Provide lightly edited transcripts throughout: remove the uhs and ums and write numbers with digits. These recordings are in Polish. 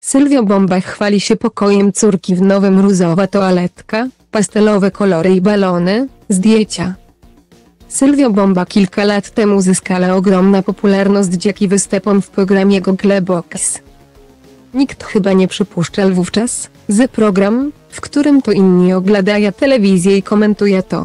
Sylwia Bomba chwali się pokojem córki w nowym różowa toaletka, pastelowe kolory i balony, zdjęcia. Sylwia Bomba kilka lat temu zyskała ogromną popularność dzięki występom w programie Google Box. Nikt chyba nie przypuszczał wówczas, że program, w którym to inni oglądają telewizję i komentuje to,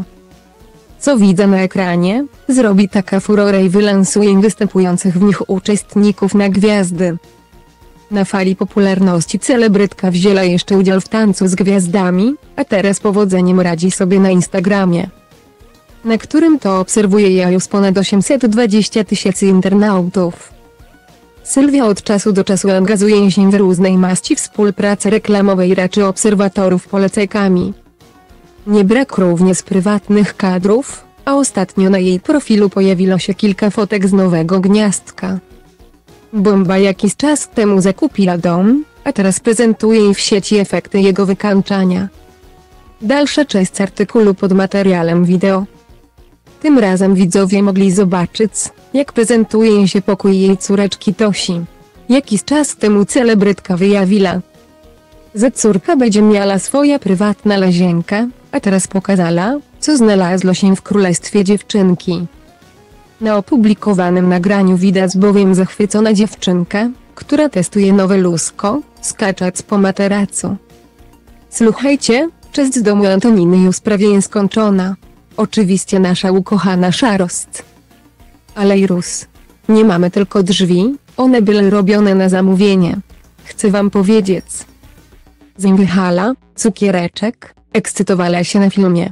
co widzę na ekranie, zrobi taka furorę i wylansuje występujących w nich uczestników na gwiazdy. Na fali popularności celebrytka wzięła jeszcze udział w Tańcu z Gwiazdami, a teraz powodzeniem radzi sobie na Instagramie, na którym to obserwuje ją już ponad 820 000 internautów. Sylwia od czasu do czasu angażuje się w różnej maści współpracy reklamowej i raczy obserwatorów polecajkami. Nie brak również prywatnych kadrów, a ostatnio na jej profilu pojawiło się kilka fotek z nowego gniazdka. Bomba jakiś czas temu zakupiła dom, a teraz prezentuje jej w sieci efekty jego wykańczania. Dalsza część artykułu pod materiałem wideo. Tym razem widzowie mogli zobaczyć, jak prezentuje się pokój jej córeczki Tosi. Jakiś czas temu celebrytka wyjawiła, że córka będzie miała swoja prywatna łazienkę, a teraz pokazała, co znalazło się w królestwie dziewczynki. Na opublikowanym nagraniu widać bowiem zachwycona dziewczynkę, która testuje nowe lusko, skacząc po materacu. Słuchajcie, część z domu Antoniny już prawie skończona. Oczywiście nasza ukochana szarost. Ale i róz. Nie mamy tylko drzwi, one były robione na zamówienie. Chcę wam powiedzieć. Zimwychala, cukiereczek, ekscytowała się na filmie.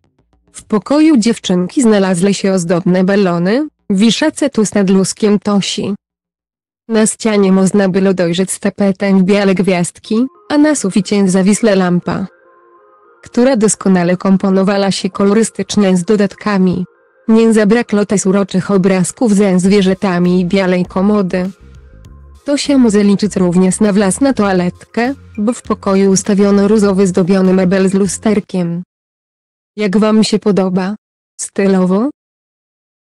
W pokoju dziewczynki znalazły się ozdobne balony, wiszące tuż nad luskiem Tosi. Na ścianie można było dojrzeć tapetę w białe gwiazdki, a na suficie zawisła lampa, która doskonale komponowała się kolorystycznie z dodatkami. Nie zabrakło też uroczych obrazków ze zwierzętami i białej komody. Tosia może liczyć również na własną toaletkę, bo w pokoju ustawiono różowy zdobiony mebel z lusterkiem. Jak wam się podoba? Stylowo?